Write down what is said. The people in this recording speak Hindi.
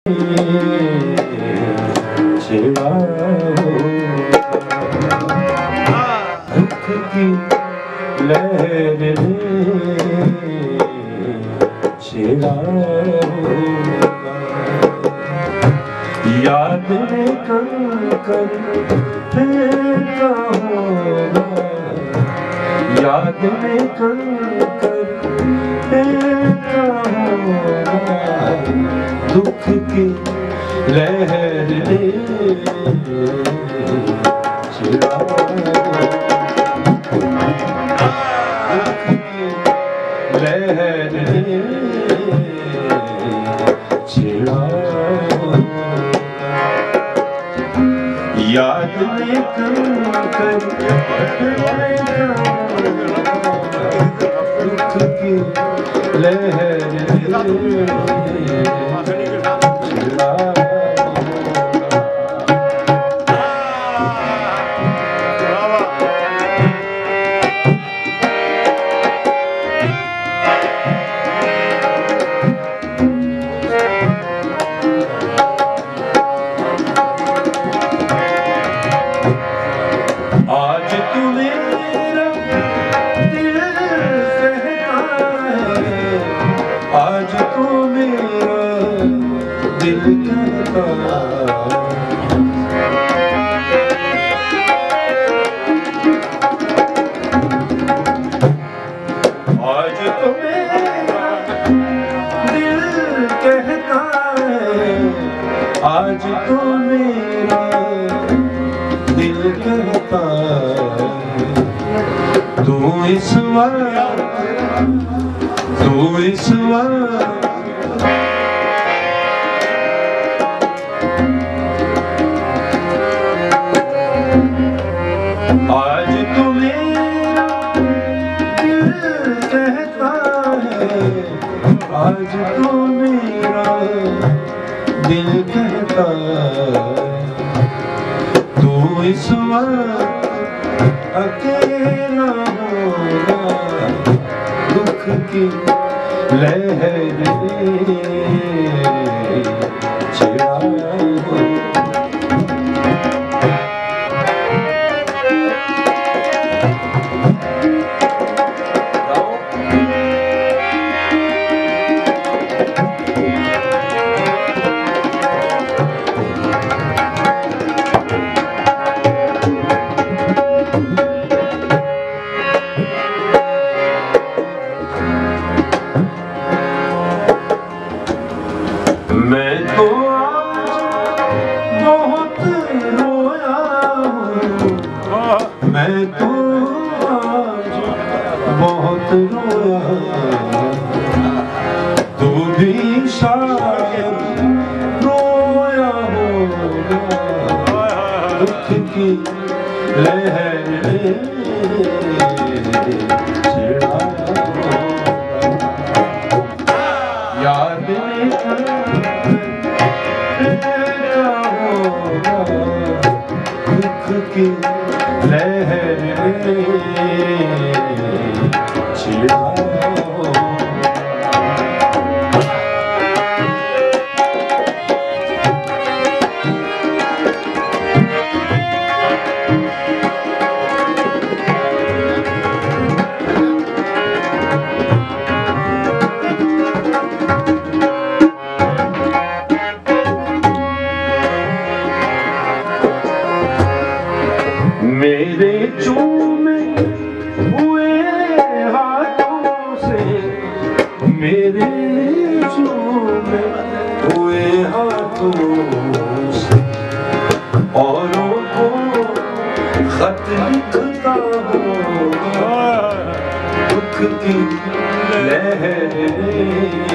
छिड़ा दुख की लहर छिड़ा याद में कंकर फेंका होगा, याद में कंकर फेंका होगा, दुख की लहर छिड़ा दुख की लहर छिड़ा याद में कंकर दुख की लहर छिड़ा आज तू मेरा दिल कहता है, आज तू मेरा दिल कहता आज तू मेरा दिल कहता है, आज तू मेरा दिल कहता तू इस वक्त आज तू मेरा दिल कहता है, आज तू मेरा दिल कहता तू इस वक्त अकेला होगा, दुख की लहर छिड़ा मैं तो आज बहुत रोया हूँ, मैं तो आज बहुत रोया, तू भी शायद रोया होगा, दुख की लहर छिड़ा याद में दुख की लहर छिड़ा मेरे चूमे हुए हाथों से, मेरे चूमे हुए हाथों से औरों को खत लिखता होगा, दुख की लहर